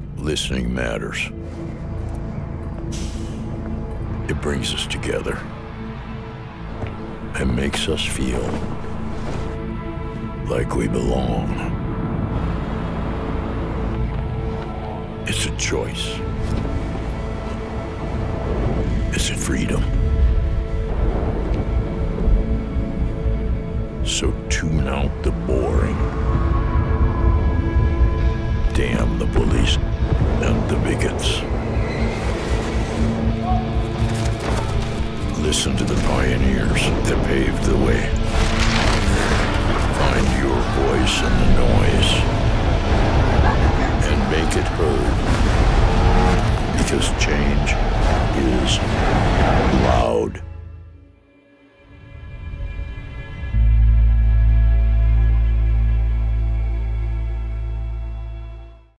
Listening matters. It brings us together and makes us feel like we belong. It's a choice. It's a freedom. So tune out the boring. Damn the police and the bigots. Listen to the pioneers that paved the way. Find your voice in the noise.